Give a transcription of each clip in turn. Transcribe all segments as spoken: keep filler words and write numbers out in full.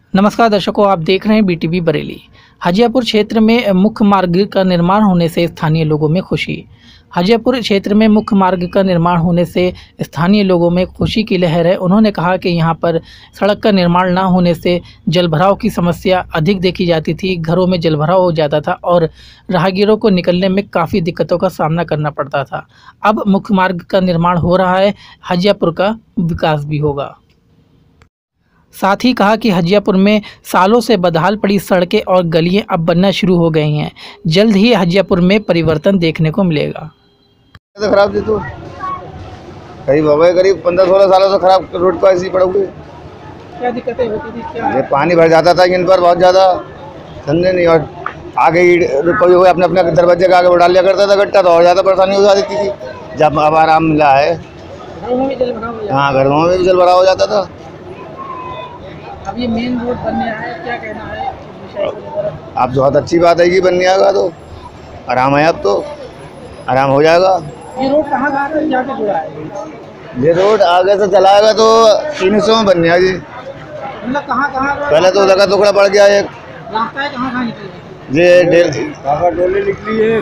नमस्कार दर्शकों, आप देख रहे हैं बीटीवी बरेली। हाजियापुर क्षेत्र में मुख्य मार्ग का निर्माण होने से स्थानीय लोगों में खुशी। हाजियापुर क्षेत्र में मुख्य मार्ग का निर्माण होने से स्थानीय लोगों में खुशी की लहर है। उन्होंने कहा कि यहां पर सड़क का निर्माण न होने से जलभराव की समस्या अधिक देखी जाती थी, घरों में जलभराव हो जाता था और राहगीरों को निकलने में काफ़ी दिक्कतों का सामना करना पड़ता था। अब मुख्य मार्ग का निर्माण हो रहा है, हाजियापुर का विकास भी होगा। साथ ही कहा कि हाजियापुर में सालों से बदहाल पड़ी सड़कें और गलियां अब बनना शुरू हो गई हैं। जल्द ही हाजियापुर में परिवर्तन देखने को मिलेगा। तो खराब थी, तो करीब हो गए करीब पंद्रह सोलह सालों से खराब रोड पर ऐसी पड़ोगे। क्या दिक्कतें होती थी? क्या ये पानी भर जाता था इन पर बहुत ज़्यादा, समझे नहीं। और आगे कोई हो अपने अपने दरवाजे के आगे बढ़ा लिया करता था गट्टा, तो और ज़्यादा परेशानी हो जाती थी। जब अब आराम मिला है, हाँ घरों में भी जल भराव हो जाता था। अब ये मेन रोड बनने है, क्या कहना है? अब बहुत अच्छी बात है कि बनने आएगा तो आराम है, अब तो आराम हो जाएगा। ये रोड कहाँ कहाँ से जाके जुड़ा है? ये रोड आगे से चलाएगा तो तीन सौ में बन गया जी। मतलब कहाँ कहाँ पहले तो उधर का टुकड़ा पड़ गया, एक रास्ता है, कहाँ कहाँ निकली? ये काका डोली निकली है,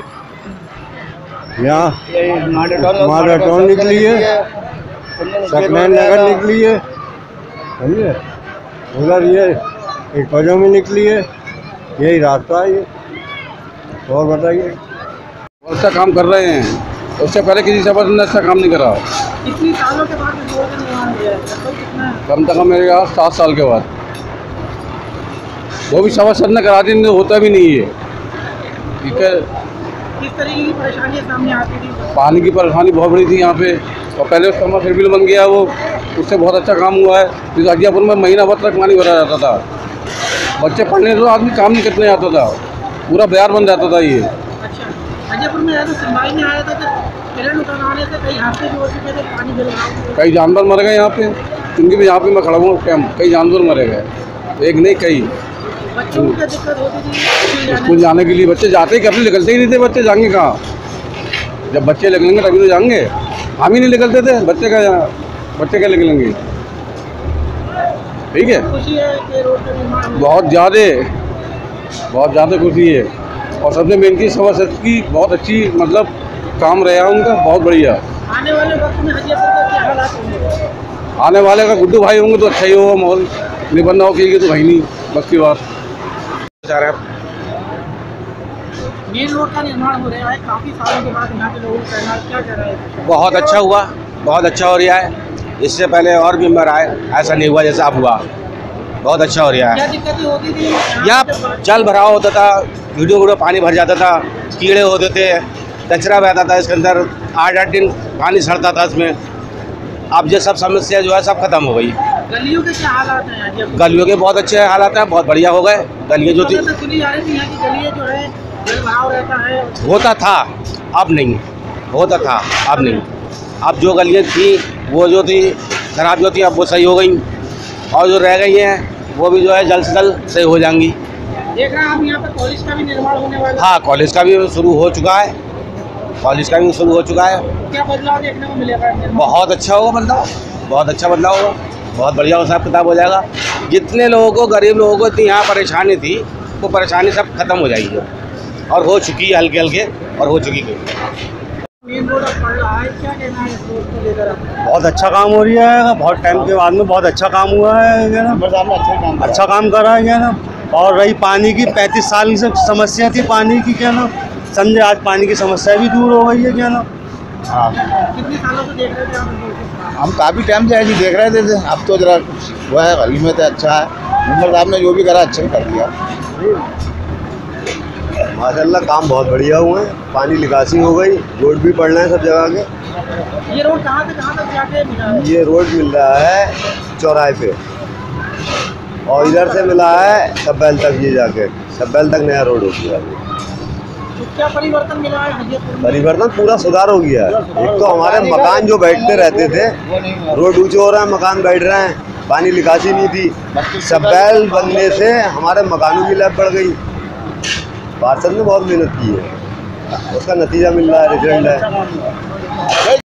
यहाँ माडा टाउन निकली है, सत्यनारायण नगर निकली है, समझे। उधर ये एक पजों में निकली है, यही रास्ता है ये। और बताइए, अच्छा काम कर रहे हैं, उससे पहले किसी सभा ने अच्छा काम नहीं करा। कितनी सालों के बाद रोड का निर्माण हुआ है? कितना? कम से कम मेरे यहाँ सात साल के बाद। वो भी सभा सद ने करा दी, नहीं होता भी नहीं है। ठीक है, किस तरीके की परेशानी सामने आती थी? पानी की परेशानी बहुत बड़ी थी यहाँ पे, और पहले उसका समर फिर बन गया, वो उससे बहुत अच्छा काम हुआ है। इस हाजियापुर में महीना भर तक पानी भरा जाता था, बच्चे पढ़ने तो आदमी काम नहीं करने आता था, पूरा बयार बन जाता था ये। अच्छा, हाजियापुर में तो सुनवाई नहीं आया था कि पेड़ उतारने से कई हादसे भी हो चुके थे, पानी जल रहा, कई जानवर मर गए यहाँ पे, क्योंकि भी यहाँ पे मैं खड़ा हूँ टाइम, कई जानवर मरे गए, एक नहीं कई। बच्चों को क्या दिक्कत होती थी स्कूल जाने के लिए? बच्चे जाते ही कभी निकलते ही नहीं थे, बच्चे जाएंगे कहाँ? जब बच्चे निकलेंगे तभी तो जाएंगे, हम ही नहीं निकलते थे, बच्चे का बच्चे क्या निकलेंगे? ठीक है, खुशी है कि रोड का निर्माण बहुत ज़्यादा बहुत ज़्यादा खुशी है। और सबसे मेन की सभा सद की बहुत अच्छी, मतलब काम रहा उनका बहुत बढ़िया। आने वाले वक्त में हाजियापुर का क्या हालात होंगे? आने वाले का गुड्डू भाई होंगे तो अच्छा ही होगा माहौल, नहीं बनना हो कहीं तो भाई नहीं, बस की बात। मेन रोड का निर्माण हो रहा है, काफ़ी सालों के बाद यहाँ के लोगों का कहना, क्या कह रहे हैं? बहुत अच्छा हुआ, बहुत अच्छा हो रहा है। इससे पहले और भी मेंबर आए, ऐसा नहीं हुआ जैसा अब हुआ, बहुत अच्छा हो रहा क्या है। दिक्कतें होती थी? यहाँ जल भराव होता था, वीडियो वीडियो पानी भर जाता था, कीड़े होते थे, कचरा बहता था इसके अंदर, आठ आठ दिन पानी सड़ता था इसमें। अब ये सब समस्या जो है सब खत्म हो गई। गलियों के क्या हालात हैं? गलियों के बहुत अच्छे हालात हैं, बहुत बढ़िया हो गए। गलियाँ जो थी, सुनी जा रही थी यहाँ की गलियाँ जो है जल भराव रहता है, होता था, अब नहीं होता था, अब नहीं। अब जो गलियाँ थी वो जो थी खराब जो थी, अब वो सही हो गई, और जो रह गई हैं वो भी जो है जल्द से जल्द सही हो जाएंगी। देख रहे हैं आप यहाँ पर कॉलेज का भी निर्माण होने वाला है। हाँ, कॉलेज का भी शुरू हो चुका है, कॉलेज का भी शुरू हो चुका है। क्या बदलाव देखने को मिलेगा? बहुत अच्छा होगा बदलाव, बहुत अच्छा बदलाव होगा, बहुत बढ़िया हिसाब किताब हो जाएगा। जितने लोगों को, गरीब लोगों को इतनी यहाँ परेशानी थी, वो परेशानी सब खत्म हो जाएगी, और हो चुकी है हल्के हल्के, और हो चुकी है। मेन रोड अब पड़ रहा है, क्या कहना है इस रोड को लेकर? बहुत अच्छा काम हो रहा है, बहुत टाइम के बाद में बहुत अच्छा काम हुआ है ना, अच्छा काम कर रहा है क्या ना। और रही पानी की, पैंतीस साल से समस्या थी पानी की क्या ना, समझे, आज पानी की समस्या भी दूर हो गई है क्या ना। हाँ, कितने सालों से देख रहे थे आप? हम काफ़ी टाइम से जी देख रहे थे, थे। अब तो जरा वो है गली में तो अच्छा है, नंबर साहब ने जो भी करा अच्छा ही कर दिया। माशाल्लाह काम बहुत बढ़िया हुए, पानी निकासी हो गई, रोड भी पड़ रहे हैं सब जगह के। ये रोड कहाँ से कहाँ तक जाके मिला है? ये रोड मिल रहा है चौराहे पे, और इधर से मिला है सब्बैल तक, ये जाके सब्बैल तक नया रोड हो गया। तो क्या परिवर्तन मिला है हाजियापुर में? परिवर्तन पूरा सुधार हो गया है। एक तो हमारे मकान जो बैठते रहते थे, रोड ऊंचे हो रहे हैं, मकान बैठ रहे हैं, पानी निकासी नहीं थी। सब्बैल बनने से हमारे मकानों की लैब बढ़ गई। पार्षद ने बहुत मेहनत की है, उसका नतीजा मिल रहा है, रिजल्ट है।